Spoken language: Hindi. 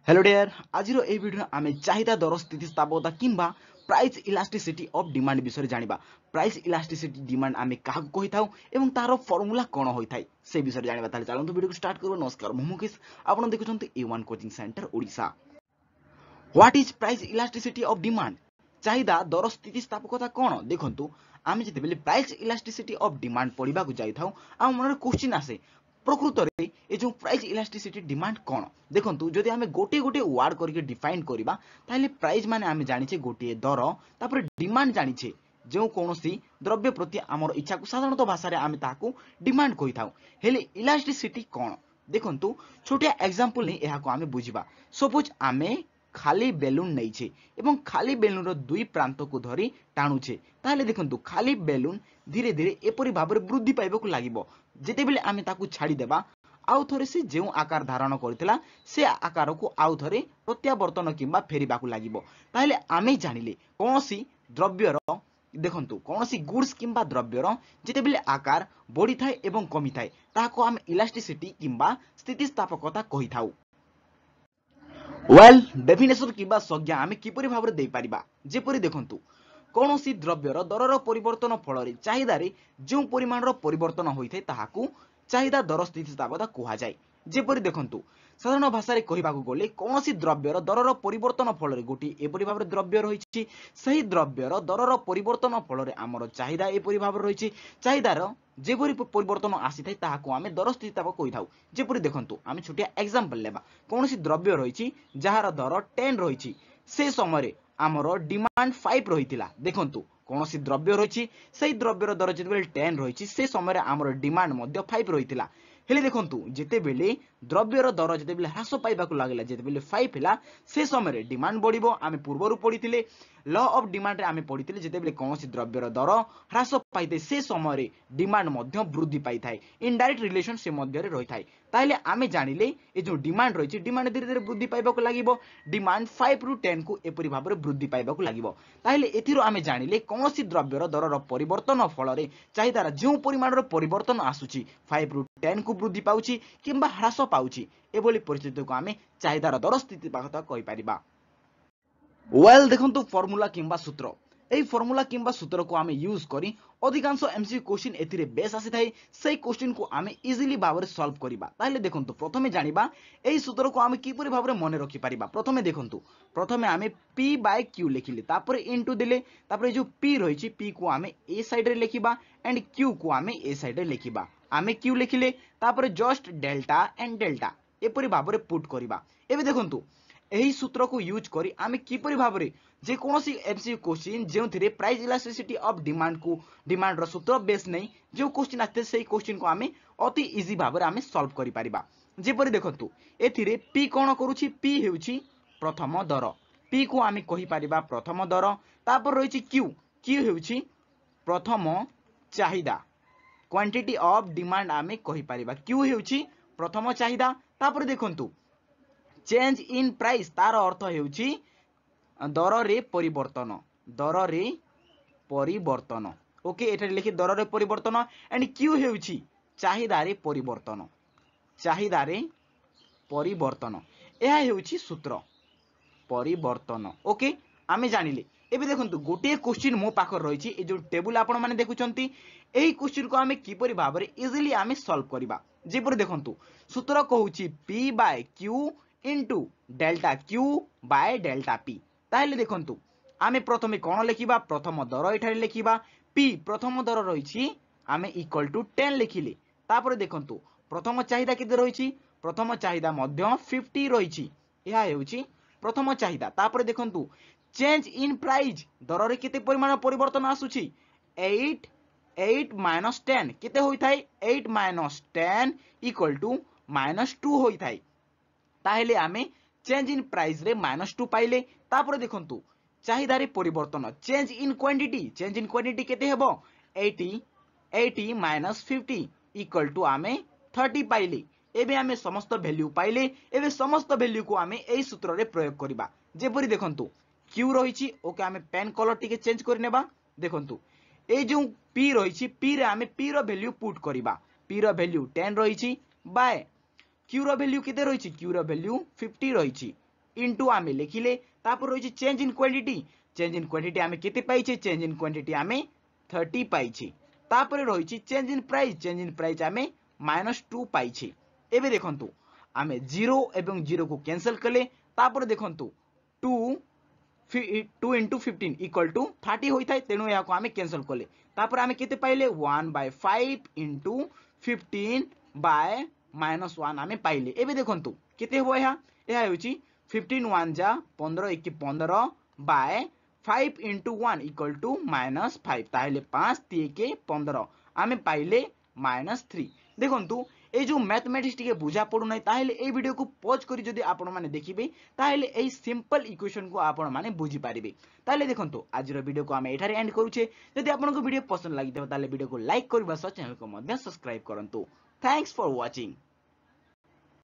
हेलो डियर आज ए वीडियो आमे चाहिदा दर स्थितिस्थापकता किंबा प्राइस इलास्टिसिटी ऑफ डिमांड विषय जानिबा। प्राइस इलास्टिसिटी डिमांड आमे काहकु कहि थाउ एवं तारो फार्मूला कोन होई थाय से विषय जानिबा। ताले चलंतु वीडियो को स्टार्ट करू। नमस्कार मु मुकेश, आपण देखुछंती A1 coaching centre Odisha. What is price elasticity of demand? चाहिदा दर स्थितिस्थापकता कोन देखंतु। आमे जेतेबेले प्राइस इलास्टिसिटी ऑफ डिमांड पढिबा को जाई थाउ आ मनरे क्वेश्चन आसे प्रकृत रे ए जो प्राइस इलास्टिसिटी डिमांड कोन देखंतु। जदि आमे गोटे गोटे वर्ड करके डिफाइन करिबा ताले प्राइस माने आमे जानिछे गोटे दर, तापर डिमांड जानिछे जो कोनोसी द्रव्य प्रति आमर इच्छा को साधारणतः भाषा रे आमे ताकू डिमांड कहि थाउ। हेले इलास्टिसिटी कोन देखंतु। छोटिया एग्जांपल नै एहा को आमे बुझिबा। सपोज आमे खाली बेलून नैछे एवं खाली बेलून रो दुई प्रांत को धरी टाणुछे, ताहले देखंतु खाली बेलून धीरे धीरे एपरि भाबरे वृद्धि पाइबा लागिबो। जेतेबेले आमे ताकू छाड़ी देबा आउ थरे से जेउ आकार धारण करथिला से आकार को आउ थरे प्रत्यावर्तन किंबा फेरिबाकू लागिबो। ताहले आमे जानिले कोनोसी द्रव्यर देखंतु कोनोसी गुड्स किंबा द्रव्यर जेतेबेले आकार बढ़ी थाए एवं कमी थाए ताको आमे इलास्टिसिटी किंबा स्थितिस्थापकता कहि थाउ। वेल डेफिनेशन किंबा संज्ञा आमे किपरि भाबरे देई परिबा। जेपरि देखंतु कोनोसी द्रव्यर दरर परिवर्तन फल रे चाहिदा रे जो परिमाण रो परिवर्तन होइथे ताहाकू चाहिदा दर स्थितिस्थापकता कहा जाय। जेपरि देखंतु साधारण भाषा रे कहिबाकू गले कोनोसी द्रव्यर दरर परिवर्तन फल रे गोटी एपरि भाबरे द्रव्य रहिछि, सही द्रव्यर दरर परिवर्तन फल रे हमर चाहिदा एपरि भाबरे रहिछि। चाहिदार जेपरि परिवर्तन आसी थाय ताहाकू आमे दर स्थितिस्थापक कहि थाउ। जेपरि देखंतु आमे छोटिया एग्जांपल लेबा। कोनोसी द्रव्य रहिछि जहार दर 10 रहिछि, से समय रे आमर डिमांड 5 रहितिला। देखंतु कोनोसी द्रव्य रहिछि सेही द्रव्यर दर जेतेबेले 10 रहिछि से समय रे आमर डिमांड मध्य 5 रहितिला। हेले देखंतु जेतेबेले द्रव्यर दर जेतेबेले ह्रास पाइबाकू लागिला जेतेबेले 5 हिला से समय रे डिमांड बढ़िबो। आमे पूर्वरु पढिथिले लॉ ऑफ डिमांड रे आमे पढिथिले जेतेबेले कोनोसी द्रव्यर दर ह्रास पाइते से समय रे डिमांड मध्य वृद्धि पाई थाए। इनडायरेक्ट रिलेशन से मध्य रे रहि थाए। ताइले आमे जानिले ए जो डिमांड रहिछि डिमांड धीरे धीरे वृद्धि पाइबाकू लागिबो। डिमांड 5 रु 10 को एपरि भाबरे वृद्धि पाइबाकू लागिबो। ताइले एथिरो आमे जानिले कोनोसी द्रव्यर दरर परिवर्तन फल रे चाहिदार जो परिमाण रो परिवर्तन आसुछि 5 रु 10 को वृद्धि पाउछि किंबा ह्रास पाउछि एभली परिस्थिति को आमे चाहिदार दर स्थितिस्थापकता कहि परिबा। वेल देखंतु फॉर्मूला किंबा सूत्र। एई फॉर्मूला किंबा सूत्र को आमे यूज करी अधिकांश एमसीक्यू क्वेश्चन एथिरे बेस आसी थाई। सेई क्वेश्चन को आमे इजीली भाबरे सॉल्व करिबा। ताले देखंतु प्रथमे जानिबा एई सूत्र को आमे किपरि भाबरे मने रखि परिबा। प्रथमे देखंतु प्रथमे आमे p बाय q लिखिले, तापर इनटू देले, तापर जो p रहिछि p को आमे ए साइड रे लिखिबा एंड q को आमे ए साइड रे लिखिबा। आमे q लिखिले तापर जस्ट डेल्टा एंड डेल्टा एपरि भाबरे पुट करिबा। एबे देखंतु एही सूत्र को यूज करी आमे किपरि भाबरे जे कोनोसी एमसीक्यू क्वेश्चन जेउथिरे प्राइस इलास्टिसिटी ऑफ डिमांड रो सूत्र बेस नै जो क्वेश्चन आते सेही क्वेश्चन को आमे अति इजी भाबरे आमे सॉल्व करि परिबा। जेपरि देखंतु एथिरे p कोन करूछि, p हेउछि प्रथम दर, p को आमे कहि परिबा प्रथम दर। तापर रहिछि q हेउछि प्रथम चाहिदा, क्वांटिटी ऑफ डिमांड आमे कहि परिबा q हेउछि प्रथम चाहिदा। तापर देखंतु चेंज इन प्राइस तार अर्थ हेउछि दर रे परिवर्तन, दर रे परिवर्तन। ओके एटा लिखि दर रे परिवर्तन एंड क्यू हेउछि चाहिदा रे परिवर्तन, चाहिदा रे परिवर्तन। एहा हेउछि सूत्र परिवर्तन। ओके आमे जानिले। एबे देखंतु गोटे क्वेश्चन मो पाखर रहिछि ए जो टेबल आपण माने देखुचंती एही क्वेश्चन को आमे किपरि भाबरे इजीली आमे सॉल्व करिबा। जेपरि देखंतु सूत्र कहूछि p by q into delta q by delta p। ताहले देखंतु आमे प्रथमे कोन लिखिबा, प्रथम दर एठारे लिखिबा, p प्रथम दर रहिछि आमे इक्वल टू 10 लिखिले। तापर देखंतु प्रथम चाहिदा केते रहिछि, प्रथम चाहिदा मध्य 50 रहिछि, एहा हेउछि प्रथम चाहिदा। तापर देखंतु चेंज इन प्राइस दर रे केते परिमाण परिवर्तन आसुछि 8 माइनस 10 केते होई थाई 8 माइनस 10 इक्वल टू -2 होई थाई। ताहेले आमे चेंज इन प्राइस रे -2 पाइले। तापर देखंतु चाहिदा रे परिवर्तन चेंज इन क्वांटिटी केते हेबो 80 माइनस 50 इक्वल टू आमे 30 पाइले। एबे आमे समस्त वैल्यू पाइले। एबे समस्त वैल्यू को आमे एई सूत्र रे प्रयोग करिबा। जेपरि देखंतु q रहिछि, ओके आमे पेन कलर टिके चेंज करनेबा। देखंतु ए जो p रहिछि p रे आमे p रो वैल्यू पुट करिबा। p रो वैल्यू 10 रहिछि बाय q रो वैल्यू केते रहिछि, q रो वैल्यू 50 रहिछि। इंटू आमे लिखिले तापर रही चेंज इन क्वांटिटी आमे केते पाइछे चेंज इन क्वांटिटी आमे 30 पाइछे तापर रही चेंज इन प्राइस आमे -2 पाइछे एबे देखंतु आमे 0 एवं 0 को कैंसिल कले तापर देखंतु 2 इंटू 15 इक्वल टू 30 होता है तेणु यहाँ आमे कैंसिल कले तापर आमे केते पाइले 1/5 इंटू 15 बाय -1 आमे पाइले एबे देखंतु केते हो यहाँ यह होची 15 1 जा 15 1 15 बाय 5 इंटू 1 इक्वल टू -5 ताहले 5 3 के 15 आमे पाइले -3 देखंतु ए जो मैथमेटिक्स टिके बुझा पड़ू ना ताहले ए वीडियो को पॉज करी जदि आपण माने देखिबे ताहले ए सिंपल इक्वेशन को आपण माने बुझी पारिबे ताहले देखंतु आज रो वीडियो को आमे एठारे एंड करूछे जदि आपण को वीडियो पसंद लागि ताहले वीडियो को लाइक करबा सह चैनल को मध्य सब्सक्राइब करंतु थैंक्स फॉर वाचिंग।